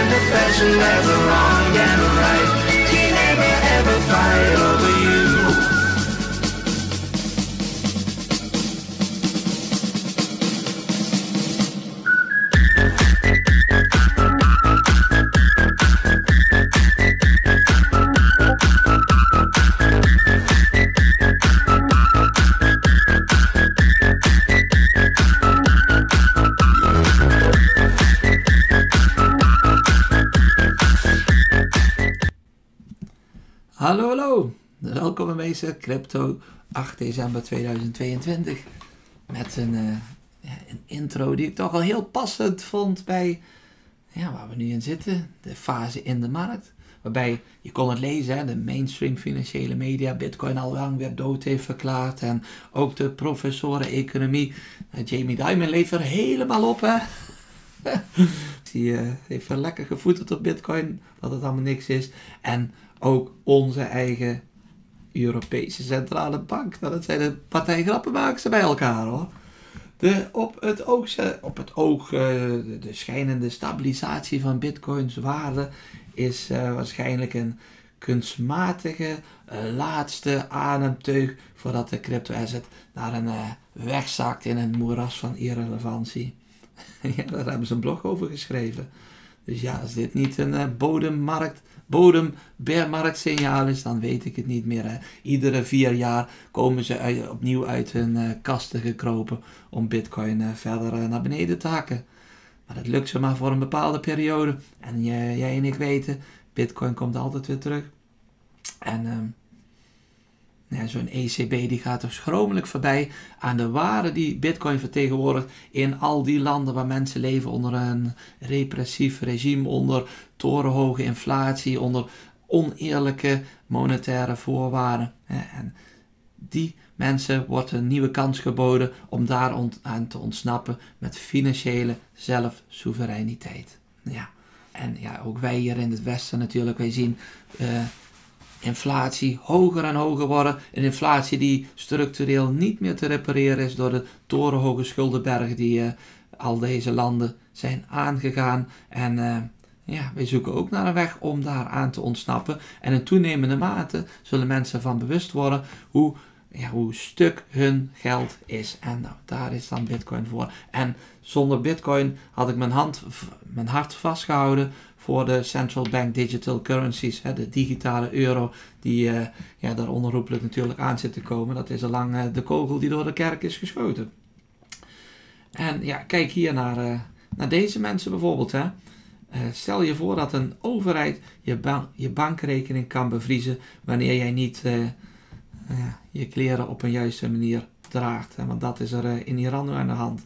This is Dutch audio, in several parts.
and the fashion, there's a wrong and a right. She never ever fight over you. Hallo, hallo. Welkom bij deze Crypto 8 december 2022. Met een intro die ik toch al heel passend vond bij waar we nu in zitten. De fase in de markt. Waarbij, je kon het lezen, hè, de mainstream financiële media Bitcoin al lang weer dood heeft verklaard. En ook de professoren economie, Jamie Dimon leeft er helemaal op, hè. Die heeft er lekker gevoeterd op Bitcoin, dat het allemaal niks is. En ook onze eigen Europese Centrale Bank. Nou, dat zijn de partijgrappenmakers bij elkaar, hoor. Op het oog, de schijnende stabilisatie van Bitcoins waarde is waarschijnlijk een kunstmatige laatste ademteug voordat de crypto-asset naar een wegzakt in een moeras van irrelevantie. Ja, daar hebben ze een blog over geschreven. Dus ja, als dit niet een bodem-bearmarktsignaal is, dan weet ik het niet meer. Hè. Iedere 4 jaar komen ze opnieuw uit hun kasten gekropen om Bitcoin verder naar beneden te hakken. Maar dat lukt ze maar voor een bepaalde periode. En jij en ik weten, Bitcoin komt altijd weer terug. En zo'n ECB die gaat toch schromelijk voorbij aan de waarde die Bitcoin vertegenwoordigt in al die landen waar mensen leven onder een repressief regime, onder torenhoge inflatie, onder oneerlijke monetaire voorwaarden. En die mensen wordt een nieuwe kans geboden om daar aan te ontsnappen met financiële zelfsoevereiniteit. Ja. En ja, ook wij hier in het Westen natuurlijk, wij zien inflatie hoger en hoger worden. Een inflatie die structureel niet meer te repareren is door de torenhoge schuldenbergen die al deze landen zijn aangegaan. En wij zoeken ook naar een weg om daar aan te ontsnappen. En in toenemende mate zullen mensen van bewust worden hoe stuk hun geld is. En nou, daar is dan Bitcoin voor. En zonder Bitcoin had ik mijn hart vastgehouden voor de Central Bank Digital Currencies, de digitale euro, die daar onherroepelijk natuurlijk aan zit te komen. Dat is al lang de kogel die door de kerk is geschoten. En ja, kijk hier naar deze mensen bijvoorbeeld. Hè. Stel je voor dat een overheid je bankrekening kan bevriezen wanneer jij niet je kleren op een juiste manier draagt. Want dat is er in Iran nu aan de hand.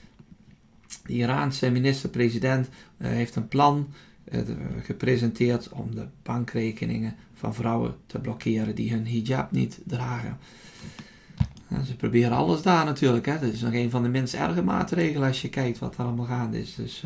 De Iraanse minister-president heeft een plan gepresenteerd om de bankrekeningen van vrouwen te blokkeren die hun hijab niet dragen. Ze proberen alles daar natuurlijk. Hè. Dat is nog een van de minst erge maatregelen als je kijkt wat er allemaal gaande is. Dus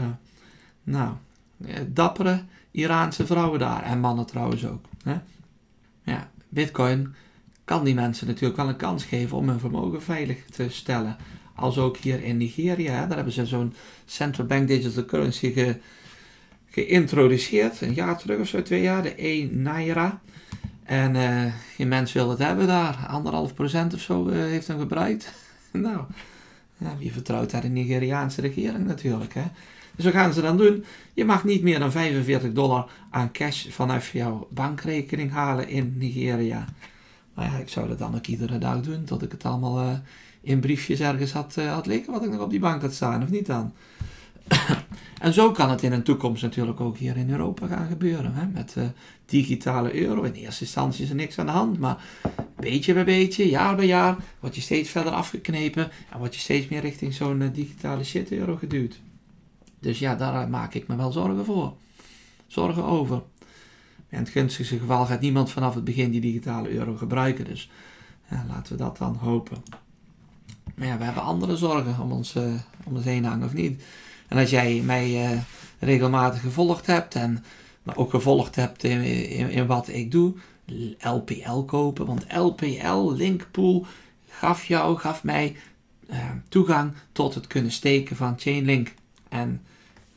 dappere Iraanse vrouwen daar. En mannen trouwens ook. Hè. Ja, Bitcoin kan die mensen natuurlijk wel een kans geven om hun vermogen veilig te stellen. Als ook hier in Nigeria. Hè. Daar hebben ze zo'n Central Bank Digital Currency geïntroduceerd. Een jaar terug of zo, 2 jaar. De E-Naira. En geen mens wil het hebben daar. 1,5% of zo heeft hem gebruikt. Nou, wie vertrouwt daar de Nigeriaanse regering natuurlijk. Hè? Dus wat gaan ze dan doen? Je mag niet meer dan $45 aan cash vanaf jouw bankrekening halen in Nigeria. Nou ja, ik zou dat dan ook iedere dag doen. Tot ik het allemaal in briefjes ergens had liggen. Wat ik nog op die bank had staan, of niet dan? En zo kan het in de toekomst natuurlijk ook hier in Europa gaan gebeuren. Hè? Met digitale euro. In eerste instantie is er niks aan de hand. Maar beetje bij beetje, jaar bij jaar, word je steeds verder afgeknepen. En word je steeds meer richting zo'n digitale shit euro geduwd. Dus ja, daar maak ik me wel zorgen voor. Zorgen over. In het gunstigste geval gaat niemand vanaf het begin die digitale euro gebruiken. Dus ja, laten we dat dan hopen. Maar ja, we hebben andere zorgen om ons heen hangen, of niet? En als jij mij regelmatig gevolgd hebt en maar ook gevolgd hebt in wat ik doe, LPL kopen. Want LPL, Linkpool, gaf mij toegang tot het kunnen steken van Chainlink. En ja,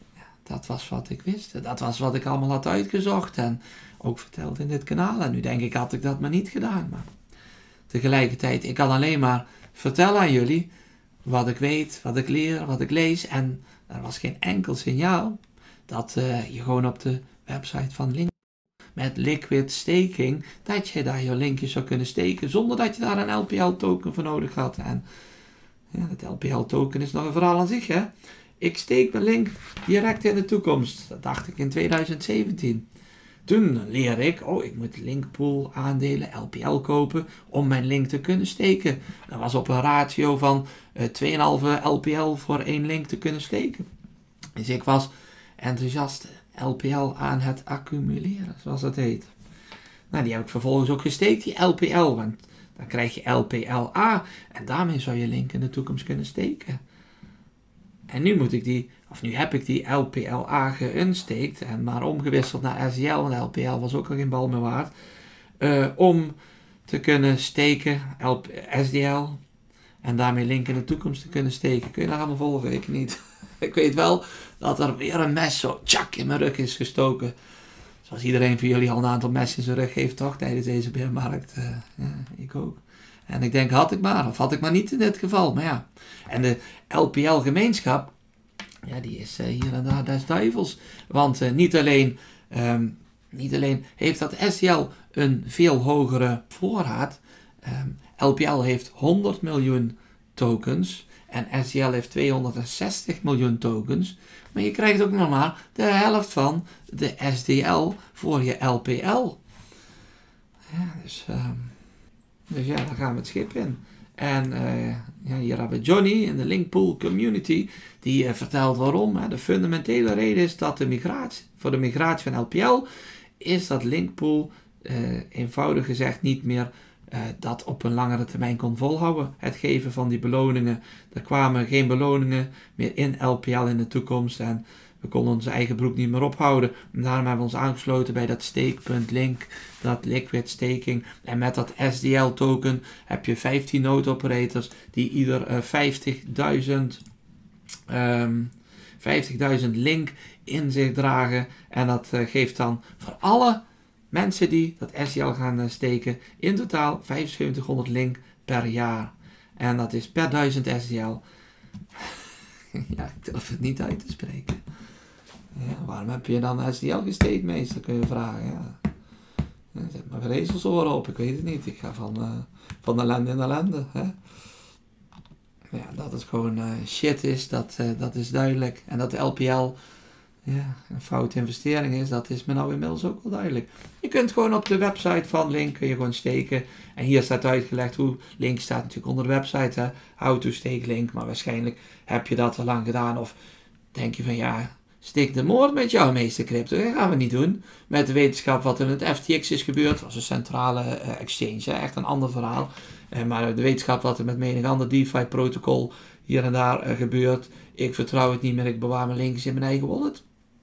dat was wat ik wist. Dat was wat ik allemaal had uitgezocht en ook verteld in dit kanaal. En nu denk ik, had ik dat maar niet gedaan. Maar tegelijkertijd, ik kan alleen maar vertellen aan jullie wat ik weet, wat ik leer, wat ik lees. En er was geen enkel signaal dat je gewoon op de website van Linkpool met liquid staking, dat je daar je linkjes zou kunnen steken zonder dat je daar een LPL token voor nodig had. En ja, dat LPL token is nog een verhaal aan zich, hè. Ik steek mijn link direct in de toekomst. Dat dacht ik in 2017. Toen leer ik, ik moet Linkpool aandelen, LPL kopen, om mijn link te kunnen steken. Dat was op een ratio van 2,5 LPL voor 1 link te kunnen steken. Dus ik was enthousiast LPL aan het accumuleren, zoals dat heet. Nou, die heb ik vervolgens ook gesteekt, die LPL, want dan krijg je LPLA en daarmee zou je link in de toekomst kunnen steken. En nu heb ik die LPLA geunsteekt en maar omgewisseld naar SDL, want LPL was ook al geen bal meer waard, om te kunnen steken, SDL, en daarmee link in de toekomst te kunnen steken. Kun je daar allemaal volgen? Ik niet. Ik weet wel dat er weer een mes zo tjak in mijn rug is gestoken. Zoals iedereen van jullie al een aantal messen in zijn rug heeft, toch, tijdens deze beermarkt. Ja, ik ook. En ik denk, had ik maar niet in dit geval. Maar ja, en de LPL-gemeenschap, ja, die is hier en daar des duivels. Want niet alleen heeft dat SDL een veel hogere voorraad. LPL heeft 100 miljoen tokens en SDL heeft 260 miljoen tokens. Maar je krijgt ook nog maar de helft van de SDL voor je LPL. Ja, dus ja, daar gaan we het schip in. En hier hebben we Johnny in de Linkpool community. Die vertelt waarom. De fundamentele reden is dat voor de migratie van LPL is dat Linkpool eenvoudig gezegd niet meer dat op een langere termijn kon volhouden. Het geven van die beloningen. Er kwamen geen beloningen meer in LPL in de toekomst. En we konden onze eigen broek niet meer ophouden. En daarom hebben we ons aangesloten bij dat stake.link, dat liquid staking. En met dat SDL token heb je 15 node operators die ieder 50.000 link in zich dragen. En dat geeft dan voor alle mensen die dat SDL gaan steken in totaal 7500 link per jaar. En dat is per 1000 SDL. Ja, ik durf het niet uit te spreken. Ja, waarom heb je dan SDL gesteekt, meester, kun je vragen. Ja. Zet maar ezelsoren op, ik weet het niet. Ik ga van ellende in ellende. Hè? Ja, dat het gewoon shit is, dat is duidelijk. En dat de LPL een foute investering is, dat is me nou inmiddels ook wel duidelijk. Je kunt gewoon op de website van Link kun je gewoon steken. En hier staat uitgelegd hoe Link staat natuurlijk onder de website. Hè? How to stake Link, maar waarschijnlijk heb je dat al lang gedaan. Of denk je van ja, steek de moord met jouw meeste crypto. Dat gaan we niet doen. Met de wetenschap wat er met FTX is gebeurd. Dat was een centrale exchange. Hè? Echt een ander verhaal. Maar de wetenschap wat er met menig ander DeFi protocol hier en daar gebeurt. Ik vertrouw het niet meer. Ik bewaar mijn linkjes in mijn eigen wallet.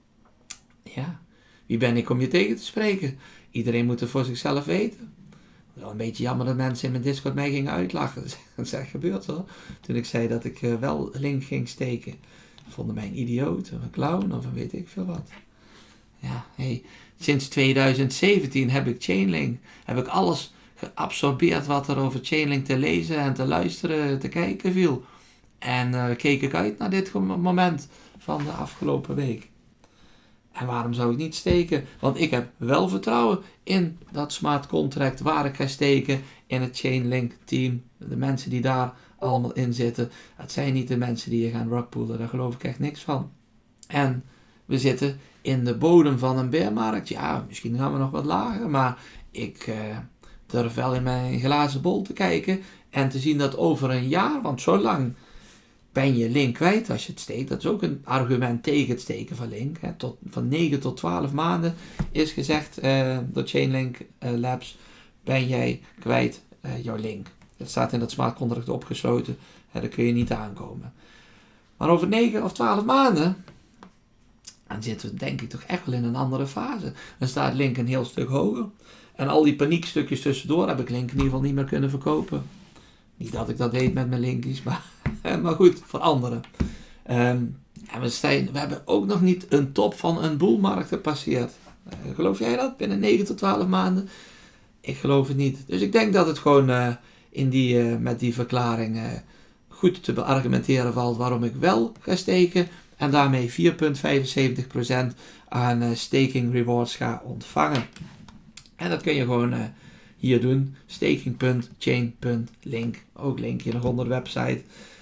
Ja, wie ben ik om je tegen te spreken? Iedereen moet het voor zichzelf weten. Wel een beetje jammer dat mensen in mijn Discord mij gingen uitlachen. Dat is echt gebeurd hoor. Toen ik zei dat ik wel Link ging steken. Vonden mij een idioot of een clown of een weet ik veel wat. Ja, sinds 2017 heb ik Chainlink. Heb ik alles geabsorbeerd wat er over Chainlink te lezen en te luisteren, te kijken viel. En keek ik uit naar dit moment van de afgelopen week. En waarom zou ik niet steken? Want ik heb wel vertrouwen in dat smart contract waar ik ga steken. In het Chainlink team. De mensen die daar allemaal in zitten. Het zijn niet de mensen die je gaan rugpullen. Daar geloof ik echt niks van. En we zitten in de bodem van een beermarkt. Ja, misschien gaan we nog wat lager. Maar ik durf wel in mijn glazen bol te kijken. En te zien dat over een jaar. Want zo lang ben je Link kwijt als je het steekt. Dat is ook een argument tegen het steken van Link. Hè. Van 9 tot 12 maanden is gezegd door Chainlink Labs ben jij kwijt jouw Link. Dat staat in dat smart contract opgesloten. Daar kun je niet aankomen. Maar over 9 of 12 maanden dan zitten we denk ik toch echt wel in een andere fase. Dan staat Link een heel stuk hoger. En al die paniekstukjes tussendoor heb ik Link in ieder geval niet meer kunnen verkopen. Niet dat ik dat deed met mijn linkies, maar goed, voor anderen. En En we hebben ook nog niet een top van een boelmarkt gepasseerd. Geloof jij dat? Binnen 9 tot 12 maanden? Ik geloof het niet. Dus ik denk dat het gewoon met die verklaring goed te beargumenteren valt waarom ik wel ga steken. En daarmee 4,75% aan staking rewards ga ontvangen. En dat kun je gewoon hier doen. Staking.chain.link. Ook linkje nog onder de website.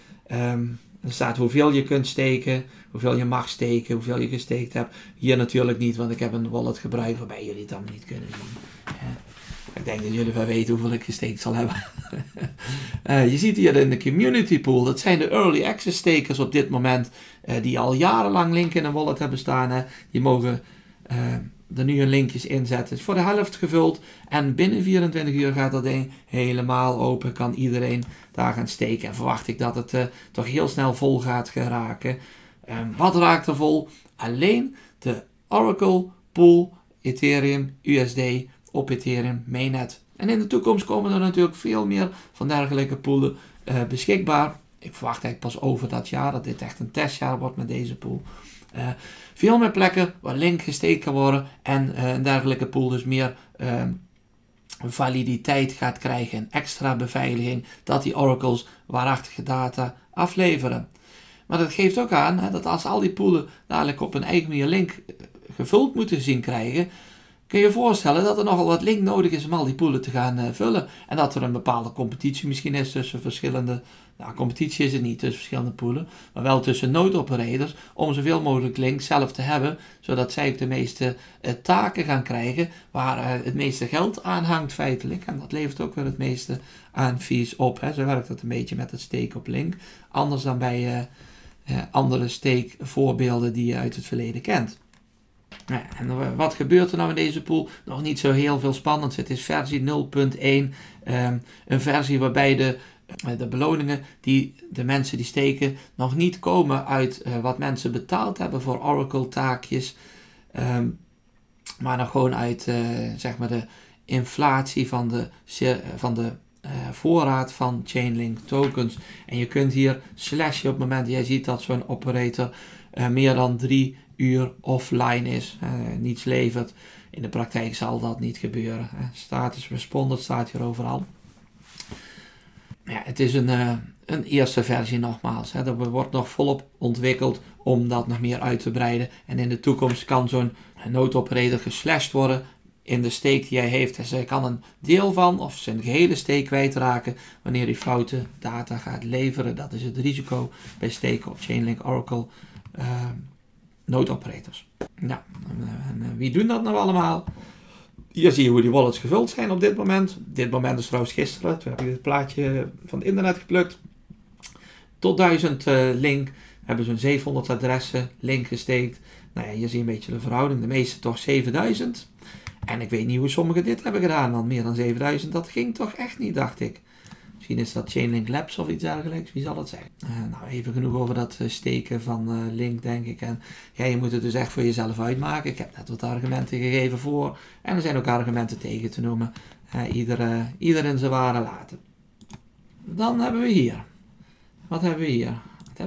Er staat hoeveel je kunt steken, hoeveel je mag steken, hoeveel je gesteekt hebt. Hier natuurlijk niet, want ik heb een wallet gebruikt waarbij jullie het allemaal niet kunnen zien. Ik denk dat jullie wel weten hoeveel ik gesteekt zal hebben. Je ziet hier in de community pool, dat zijn de early access stakers op dit moment, die al jarenlang link in een wallet hebben staan. Hè. Die mogen er nu hun linkjes inzetten. Het is voor de helft gevuld en binnen 24 uur gaat dat ding helemaal open. Kan iedereen daar gaan steken. En verwacht ik dat het toch heel snel vol gaat geraken. Wat raakt er vol? Alleen de Oracle pool Ethereum USD op Ethereum mainnet. En in de toekomst komen er natuurlijk veel meer van dergelijke poolen beschikbaar. Ik verwacht eigenlijk pas over dat jaar dat dit echt een testjaar wordt met deze pool. Veel meer plekken waar link gesteekt kan worden en een dergelijke pool dus meer validiteit gaat krijgen en extra beveiliging dat die oracles waarachtige data afleveren. Maar dat geeft ook aan dat als al die poolen dadelijk op een eigen manier link gevuld moeten zien krijgen, kun je je voorstellen dat er nogal wat link nodig is om al die poolen te gaan vullen. En dat er een bepaalde competitie misschien is tussen verschillende, competitie is het niet tussen verschillende poolen, maar wel tussen node operators om zoveel mogelijk link zelf te hebben, zodat zij ook de meeste taken gaan krijgen waar het meeste geld aan hangt feitelijk. En dat levert ook weer het meeste aan fees op. Hè. Zo werkt dat een beetje met het stake op link. Anders dan bij andere stake voorbeelden die je uit het verleden kent. En wat gebeurt er nou in deze pool? Nog niet zo heel veel spannends. Het is versie 0.1. Een versie waarbij de beloningen die de mensen die steken nog niet komen uit wat mensen betaald hebben voor Oracle taakjes. Maar nog gewoon uit zeg maar de inflatie van de voorraad van Chainlink tokens. En je kunt hier slashen op het moment dat jij ziet dat zo'n operator meer dan 3 uur offline is, niets levert. In de praktijk zal dat niet gebeuren. Status responded staat hier overal. Ja, het is een eerste versie nogmaals. Er wordt nog volop ontwikkeld om dat nog meer uit te breiden. En in de toekomst kan zo'n node operator geslashed worden in de stake die hij heeft. Dus hij kan een deel van of zijn gehele stake kwijtraken wanneer hij foute data gaat leveren. Dat is het risico bij steken op Chainlink Oracle node operators. Nou, en wie doen dat nou allemaal? Hier zie je hoe die wallets gevuld zijn op dit moment. Dit moment is trouwens gisteren. Toen heb ik dit plaatje van het internet geplukt. Tot 1000 link. We hebben zo'n 700 adressen link gesteekt. Nou ja, hier zie je een beetje de verhouding. De meeste toch 7000. En ik weet niet hoe sommigen dit hebben gedaan. Want meer dan 7000, dat ging toch echt niet, dacht ik. Misschien is dat Chainlink Labs of iets dergelijks. Wie zal het zijn? Nou, even genoeg over dat steken van link, denk ik. En ja, je moet het dus echt voor jezelf uitmaken. Ik heb net wat argumenten gegeven voor. En er zijn ook argumenten tegen te noemen. Ieder in zijn ware laten. Dan hebben we hier. Wat hebben we hier?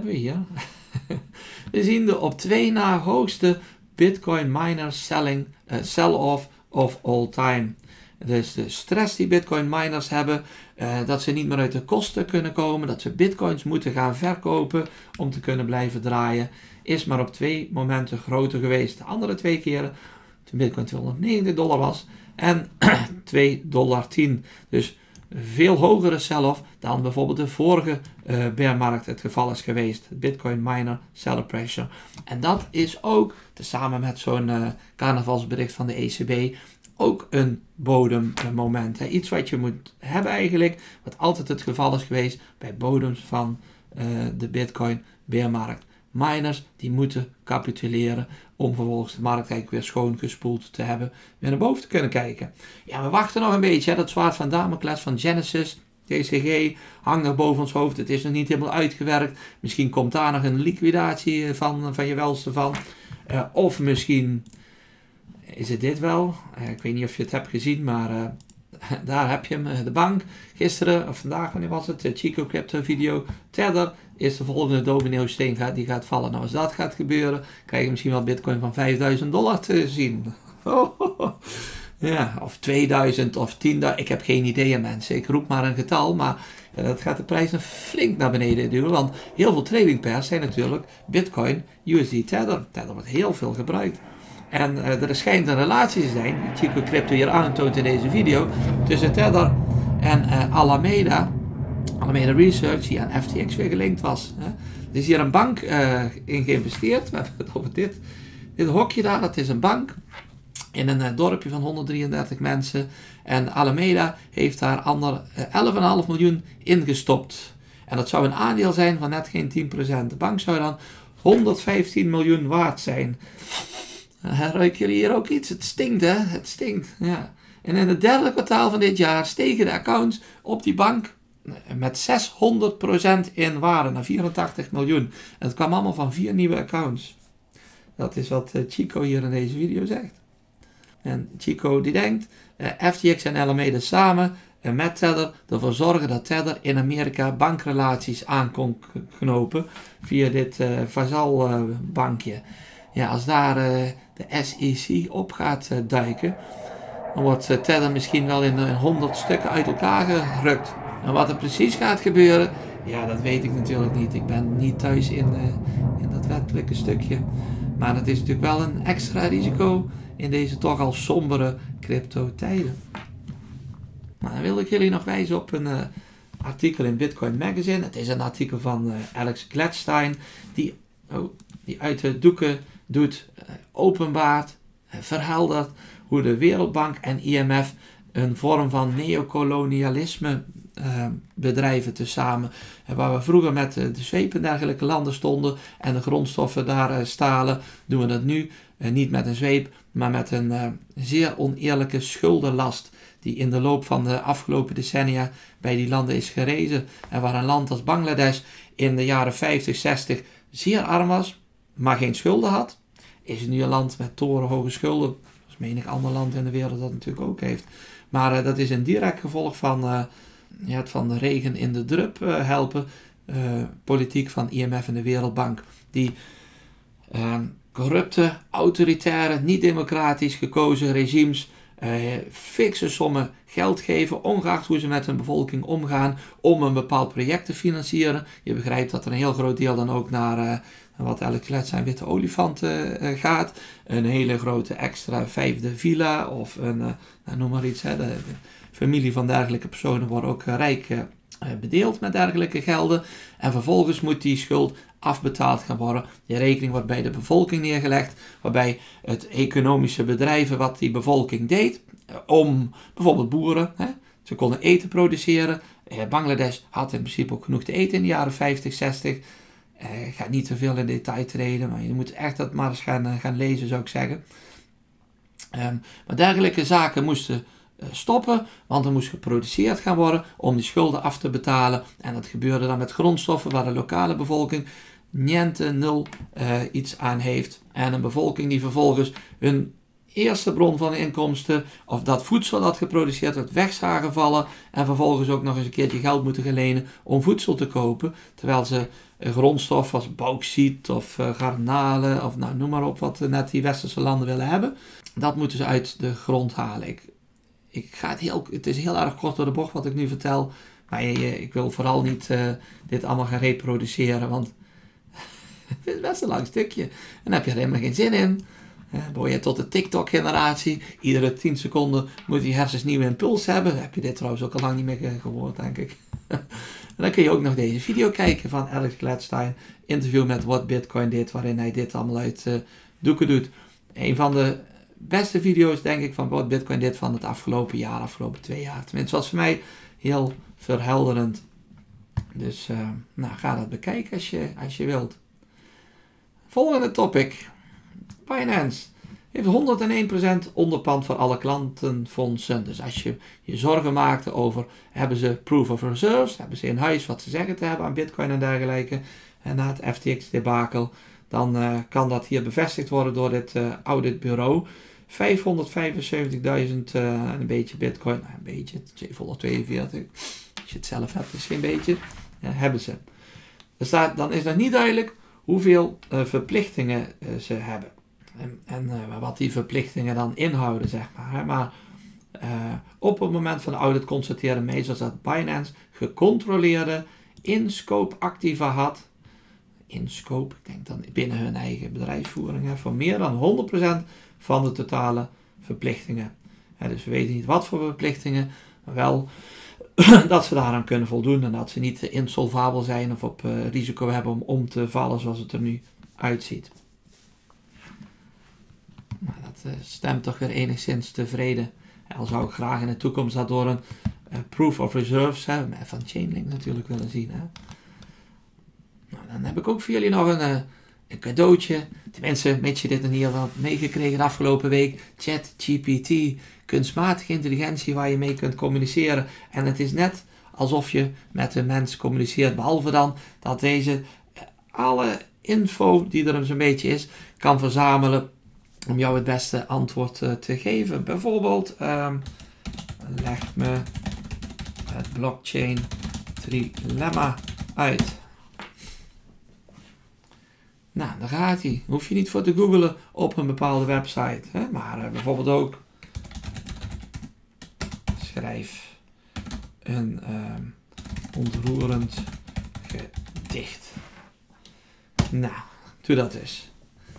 We zien de op 2 na hoogste Bitcoin miner sell-off of all time. Dus de stress die Bitcoin miners hebben, dat ze niet meer uit de kosten kunnen komen, dat ze bitcoins moeten gaan verkopen om te kunnen blijven draaien, is maar op 2 momenten groter geweest. De andere 2 keren, toen Bitcoin $290 was en $2.10. Dus veel hogere sell-off dan bijvoorbeeld de vorige bearmarkt het geval is geweest. Bitcoin miner seller pressure. En dat is ook, tezamen met zo'n carnavalsbericht van de ECB, ook een bodemmoment. Iets wat je moet hebben eigenlijk, wat altijd het geval is geweest bij bodems van de Bitcoin bearmarkt. Miners die moeten capituleren om vervolgens de markt eigenlijk weer schoongespoeld te hebben, weer naar boven te kunnen kijken. Ja, we wachten nog een beetje. Dat zwaard van Damocles van Genesis, TCG, hangt nog boven ons hoofd. Het is nog niet helemaal uitgewerkt. Misschien komt daar nog een liquidatie van je welste van. Of misschien is het dit wel. Ik weet niet of je het hebt gezien, maar daar heb je hem, de bank. Gisteren, of vandaag, wanneer was het? Chico Crypto video. Tether is de volgende domino-steen die gaat vallen. Nou, als dat gaat gebeuren, krijg je misschien wel bitcoin van $5.000 te zien. Ja, of 2000 of 10.000. Ik heb geen idee, mensen. Ik roep maar een getal, maar dat gaat de prijs nog flink naar beneden duwen. Want heel veel trading pairs zijn natuurlijk Bitcoin, USD, Tether. Tether wordt heel veel gebruikt. En er schijnt een relatie te zijn, die Chico Crypto hier aantoont in deze video, tussen Tether en Alameda Research, die aan FTX weer gelinkt was. Er is hier een bank in geïnvesteerd. We hebben het over dit hokje daar, dat is een bank. In een dorpje van 133 mensen. En Alameda heeft daar 11,5 miljoen ingestopt. En dat zou een aandeel zijn van net geen 10%. De bank zou dan 115 miljoen waard zijn. Ruiken jullie hier ook iets? Het stinkt, hè? Het stinkt, ja. En in het derde kwartaal van dit jaar stegen de accounts op die bank met 600% in waarde naar 84 miljoen. En het kwam allemaal van 4 nieuwe accounts. Dat is wat Chico hier in deze video zegt. En Chico die denkt, FTX en Alameda samen met Tether ervoor zorgen dat Tether in Amerika bankrelaties aan kon knopen via dit vazalbankje. Ja, als daar de SEC op gaat duiken, dan wordt Tether misschien wel in 100 stukken uit elkaar gerukt. En wat er precies gaat gebeuren, ja, dat weet ik natuurlijk niet. Ik ben niet thuis in dat wettelijke stukje. Maar het is natuurlijk wel een extra risico in deze toch al sombere crypto tijden. Nou, dan wil ik jullie nog wijzen op een artikel in Bitcoin Magazine. Het is een artikel van Alex Gladstein die uit de doeken doet, openbaart, verheldert hoe de Wereldbank en IMF een vorm van neocolonialisme bedrijven tezamen. Waar we vroeger met de zweep in dergelijke landen stonden en de grondstoffen daar stalen, doen we dat nu niet met een zweep, maar met een zeer oneerlijke schuldenlast die in de loop van de afgelopen decennia bij die landen is gerezen. En waar een land als Bangladesh in de jaren 50, 60 zeer arm was, maar geen schulden had, is het nu een land met torenhoge schulden. Zoals menig ander land in de wereld dat natuurlijk ook heeft. Maar dat is een direct gevolg van het van de regen in de drup helpen. Politiek van IMF en de Wereldbank. Die corrupte, autoritaire, niet democratisch gekozen regimes fikse sommen geld geven, ongeacht hoe ze met hun bevolking omgaan, om een bepaald project te financieren. Je begrijpt dat er een heel groot deel dan ook naar wat Alex Gladstein witte olifant gaat. Een hele grote extra 5e villa of noem maar iets. De familie van dergelijke personen wordt ook rijk bedeeld met dergelijke gelden. En vervolgens moet die schuld afbetaald gaan worden. Die rekening wordt bij de bevolking neergelegd, waarbij het economische bedrijven wat die bevolking deed, om bijvoorbeeld boeren, ze konden eten produceren. Bangladesh had in principe ook genoeg te eten in de jaren 50, 60. Ik ga niet te veel in detail treden, maar je moet echt dat maar eens gaan lezen, zou ik zeggen. Maar dergelijke zaken moesten stoppen, want er moest geproduceerd gaan worden om die schulden af te betalen. En dat gebeurde dan met grondstoffen waar de lokale bevolking nul iets aan heeft. En een bevolking die vervolgens hun eerste bron van inkomsten, of dat voedsel dat geproduceerd wordt, weg zagen vallen en vervolgens ook nog eens een keertje geld moeten gaan lenen om voedsel te kopen, terwijl ze grondstof als bauxiet of garnalen of nou, noem maar op wat net die westerse landen willen hebben, dat moeten ze uit de grond halen. Ik ga het is heel erg kort door de bocht wat ik nu vertel, maar ik wil vooral niet dit allemaal gaan reproduceren, want het is best een lang stukje en daar heb je er helemaal geen zin in. Behoor je tot de TikTok-generatie. Iedere 10 seconden moet die hersens nieuwe impuls hebben. Dan heb je dit trouwens ook al lang niet meer gehoord, denk ik. En dan kun je ook nog deze video kijken van Alex Gladstein. Interview met What Bitcoin Did, waarin hij dit allemaal uit doeken doet. Een van de beste video's, denk ik, van What Bitcoin Did van het afgelopen 2 jaar. Tenminste, was voor mij heel verhelderend. Dus ga dat bekijken als je wilt. Volgende topic. Binance heeft 101% onderpand voor alle klantenfondsen. Dus als je je zorgen maakte over, hebben ze proof of reserves, hebben ze in huis wat ze zeggen te hebben aan bitcoin en dergelijke, en na het FTX debakel, dan kan dat hier bevestigd worden door dit auditbureau. 575.000 en een beetje bitcoin. Nou, een beetje, 742. Als je het zelf hebt, is geen beetje. Ja, hebben ze. Dan is nog niet duidelijk hoeveel verplichtingen ze hebben. En wat die verplichtingen dan inhouden, zeg maar. Hè. Maar op het moment van de audit constateren meesters dat Binance gecontroleerde in-scope activa had. In-scope, ik denk dan binnen hun eigen bedrijfsvoering, hè, voor meer dan 100% van de totale verplichtingen. Dus we weten niet wat voor verplichtingen, maar wel dat ze daaraan kunnen voldoen en dat ze niet insolvabel zijn of op risico hebben om te vallen zoals het er nu uitziet. Maar dat stemt toch weer enigszins tevreden. Al zou ik graag in de toekomst dat door een proof of reserves hebben, van Chainlink natuurlijk willen zien. Hè. Nou, dan heb ik ook voor jullie nog een cadeautje. Tenminste, mits je dit in ieder geval meegekregen de afgelopen week. ChatGPT, kunstmatige intelligentie waar je mee kunt communiceren. En het is net alsof je met een mens communiceert. Behalve dan dat deze alle info die er zo'n beetje is, kan verzamelen om jou het beste antwoord te geven. Bijvoorbeeld, leg me het blockchain trilemma uit. Nou, daar gaat hij. Hoef je niet voor te googlen op een bepaalde website. Hè? Maar bijvoorbeeld ook schrijf een ontroerend gedicht. Nou, doe dat eens.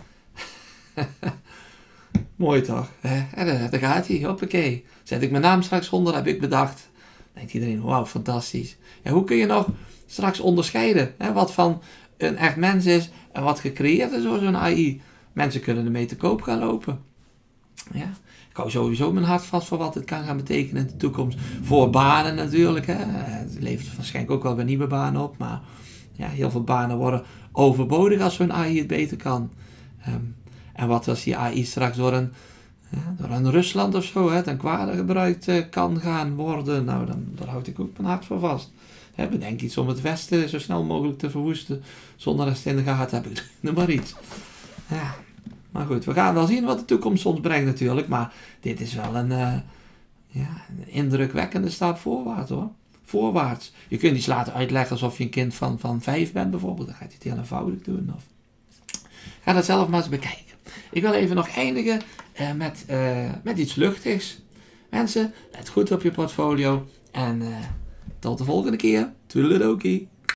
Mooi toch? Hè? Daar gaat hij. Hoppakee. Zet ik mijn naam straks onder, heb ik bedacht. Denkt iedereen, wauw, fantastisch. Ja, hoe kun je nog straks onderscheiden, hè, wat van een echt mens is en wat gecreëerd is door zo'n AI? Mensen kunnen ermee te koop gaan lopen. Ja. Ik hou sowieso mijn hart vast voor wat het kan gaan betekenen in de toekomst. Voor banen natuurlijk. Hè. Het levert waarschijnlijk ook wel weer nieuwe banen op. Maar ja, heel veel banen worden overbodig als zo'n AI het beter kan. En wat als die AI straks door een Rusland of zo ten kwade gebruikt kan gaan worden. Nou, daar houd ik ook mijn hart voor vast. Bedenk iets om het Westen zo snel mogelijk te verwoesten. Zonder dat ze het in de gaten hebben. Noem maar iets. Ja. Maar goed, we gaan wel zien wat de toekomst ons brengt natuurlijk. Maar dit is wel een indrukwekkende stap voorwaarts hoor. Voorwaarts. Je kunt iets laten uitleggen alsof je een kind van 5 bent bijvoorbeeld. Dan gaat hij het heel eenvoudig doen. Of ga dat zelf maar eens bekijken. Ik wil even nog eindigen met iets luchtigs. Mensen, let goed op je portfolio. En tot de volgende keer. Toedeledokie.